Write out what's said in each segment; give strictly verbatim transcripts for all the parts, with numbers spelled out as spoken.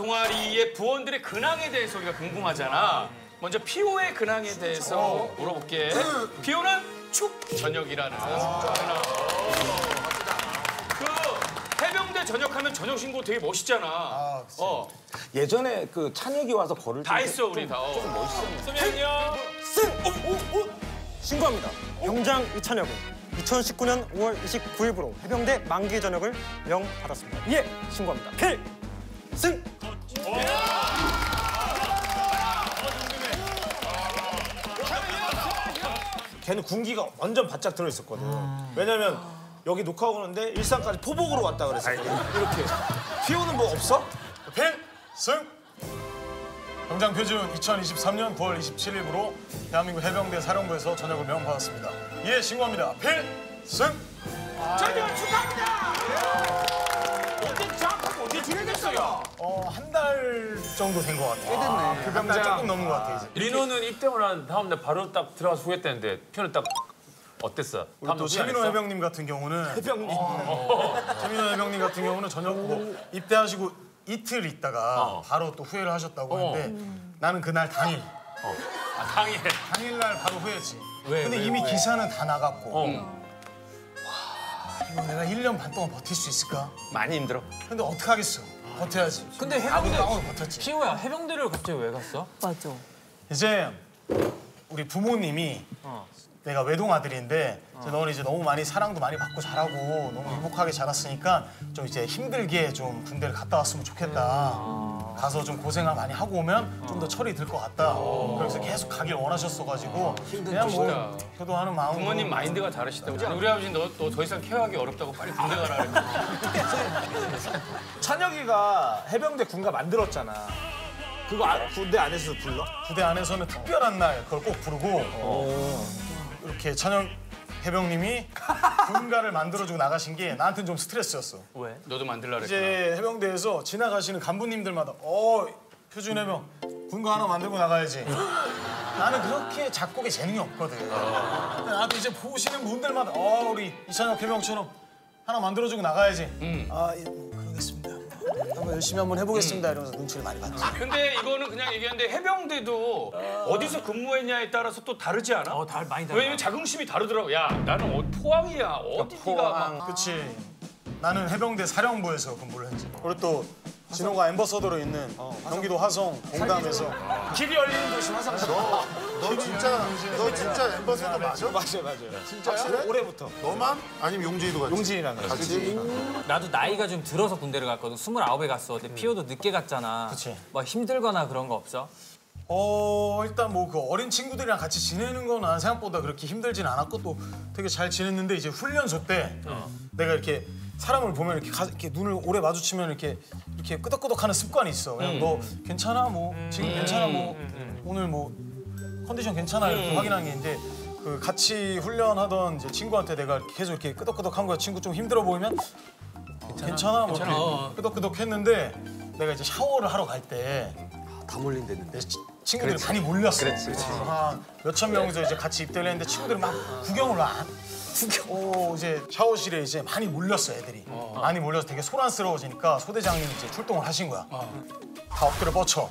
동아리의 부원들의 근황에 대해서 우리가 궁금하잖아. 먼저 피오의 근황에 대해서 물어볼게. 피오는 축 전역이라는 근황. 그 해병대 전역하면 전역 신고 되게 멋있잖아. 아, 어. 예전에 그 찬혁이 와서 걸을 때 다 했어 우리 다. 좀 멋있었는데. 소명이요. 승! 오, 오, 오. 신고합니다. 병장 이찬혁은 이천십구 년 오월 이십구일부로 해병대 만기 전역을 명받았습니다. 예, 신고합니다. 필승! 걔는 군기가 완전 바짝 들어있었거든. 왜냐면 여기 녹화하고 오는데 일산까지 포복으로 왔다 그랬었거든. 이렇게. 피오는 뭐 없어? 필승! 병장 표준 이천이십삼 년 구월 이십칠일부로 대한민국 해병대 사령부에서 전역을 명받았습니다. 예, 신고합니다. 필승! 전역 축하합니다. 언제 정확하게 언제 진행됐어요? 어, 한 달 정도 된 것 같아요. 꽤 됐네. 그 병장 조금 넘은 것 같아요, 이제. 리노는 입대를 한 다음 날 바로 딱 들어가서 후회했다는데 표현은 딱 어땠어? 우리 또 최민호 해병님 같은 경우는 해병님. 최민호 해병님 같은 경우는 전역 뭐 입대하시고 이틀 있다가 어. 바로 또 후회를 하셨다고 어. 하는데 나는 그날 당일 어. 아, 당일. 당일날 바로 후회했지. 왜, 근데 왜, 이미 왜? 기사는 다 나갔고 어. 와 이거 내가 일 년 반 동안 버틸 수 있을까? 많이 힘들어. 근데 어떡하겠어. 버텨야지. 근데 아무도 해병대 아무도 버텼지. 피오야 해병대를 갑자기 왜 갔어? 맞아. 이제 우리 부모님이 내가 외동 아들인데 이제 너는 이제 너무 많이 사랑도 많이 받고 자라고 너무 행복하게 자랐으니까 좀 이제 힘들게 좀 군대를 갔다 왔으면 좋겠다. 가서 좀 고생을 많이 하고 오면 좀 더 철이 들 것 같다. 그래서 계속 가길 원하셨어가지고 그냥 뭐 효도하는 마음으로. 부모님 마인드가 다르시다고. 아니, 우리 아버지 너 더 이상 케어하기 어렵다고 빨리 군대 가라 그랬는데. 찬혁이가 해병대 군가 만들었잖아. 그거 아, 군대 안에서 불러? 부대 안에서는 특별한 날 그걸 꼭 부르고 이렇게 찬영 해병님이 군가를 만들어주고 나가신 게 나한테는 좀 스트레스였어. 왜? 너도 만들라 그랬구나. 이제 해병대에서 지나가시는 간부님들마다 어 표준 해병 군가 하나 만들고 나가야지. 나는 그렇게 작곡에 재능이 없거든. 근데 나한테 이제 보시는 분들마다 어 우리 이찬혁 해병처럼 하나 만들어주고 나가야지. 음. 아 예, 뭐 그러겠습니다. 한번 열심히 한번 해보겠습니다. 이러면서 눈치를 많이 봤지. 근데 이거는 그냥 얘기하는데 해병대도 어디서 근무했냐에 따라서 또 다르지 않아? 어, 달 많이 달라. 왜냐면 자긍심이 다르더라고. 야, 나는 어, 포항이야. 어디 네가 막. 그렇지. 나는 해병대 사령부에서 근무를 했지. 그리고 또 진호가 앰버서더로 있는 경기도 화성 공담에서 길이 열리는 도시 화성. 너, 너 진짜 너 진짜 엠버서더 맞아? 맞아요, 맞아요. 진짜야? 그래? 올해부터. 너만? 아니면 용진이도 같이? 용진이랑 같이? 나도 나이가 좀 들어서 군대를 갔거든. 스물아홉에 갔어. 근데 피오도 늦게 갔잖아. 그치. 막 힘들거나 그런 거 없어? 어 일단 뭐 그 어린 친구들이랑 같이 지내는 건 난 생각보다 그렇게 힘들진 않았고 또 되게 잘 지냈는데 이제 훈련소 때 내가 이렇게 사람을 보면 이렇게, 가, 이렇게 눈을 오래 마주치면 이렇게 이렇게 끄덕끄덕하는 습관이 있어. 그냥 음. 너 괜찮아 뭐 지금 괜찮아 뭐 오늘 뭐 컨디션 괜찮아 이렇게 확인한 게 있는데 그 같이 훈련하던 이제 친구한테 내가 계속 이렇게 끄덕끄덕한 거야. 친구 좀 힘들어 보이면 괜찮아, 뭐 괜찮아. 이렇게 끄덕끄덕했는데 내가 이제 샤워를 하러 갈 때 다 몰린댔는데. 친구들이 많이 몰렸어. 그렇지, 그렇지. 한 몇천 명이서 이제 같이 입대를 했는데 친구들이 막 구경을 와. 구경. 어, 이제 샤워실에 이제 많이 몰렸어, 애들이. 많이 몰려서 되게 소란스러워지니까 소대장님이 이제 출동을 하신 거야. 다 엎드려 뻗쳐.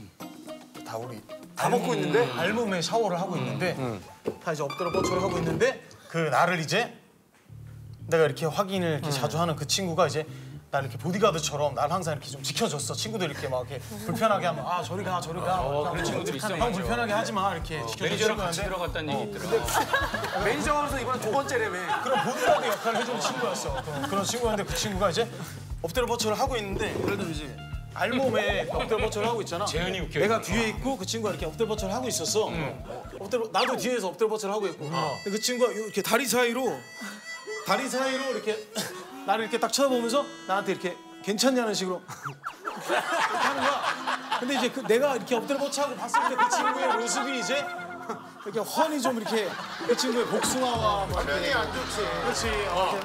다 우리 다 먹고 있는데 알몸에 샤워를 하고 있는데 다 이제 엎드려 뻗쳐를 하고 있는데 그 나를 이제 내가 이렇게 확인을 이렇게 자주 하는 그 친구가 이제 나 이렇게 보디가드처럼 날 항상 이렇게 좀 지켜줬어. 친구들 이렇게 막 이렇게 불편하게 하면 아 저리 가 저리 가. 어, 그런 친구들 있어. 형 불편하게 하지 마 이렇게 매니저랑 같이 지켜주는 들어갔다는 얘기 있더라. 매니저가 와서 이번에 두 번째라며. 그런 보디가드 역할을 해주는 친구였어. 그런, 그런 친구였는데 그 친구가 이제 엎드려 뻗쳐를 하고 있는데 그래도 이제 알몸에 엎드려 뻗쳐를 하고 있잖아. 재현이 웃겨. 내가 뒤에 있고 그 친구가 이렇게 엎드려 뻗쳐를 하고 있었어. 엎드려 나도 뒤에서 엎드려 뻗쳐를 하고 있고. 근데 그 친구가 이렇게 다리 사이로 다리 사이로 이렇게 나를 이렇게 딱 쳐다보면서 나한테 이렇게 괜찮냐는 식으로 이렇게 하는 거야. 근데 이제 그 내가 이렇게 엎드려 뻗쳐하고 봤을 때 그 친구의 모습이 이제 이렇게 훤히 좀 이렇게 그 친구의 복숭아와 뭐 화면이 안 좋지. 그렇지. 어.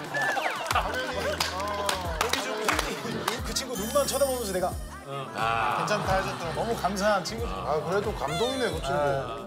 여기 좀 그 친구 눈만 쳐다보면서 내가 괜찮다 해줬더니 너무 감사한 친구죠. 아 그래도 감동이네 그 친구.